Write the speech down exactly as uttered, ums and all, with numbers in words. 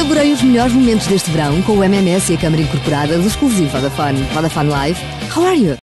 Saborei os melhores momentos deste verão com o M M S e a câmara incorporada do exclusivo Vodafone. Vodafone Live. How are you?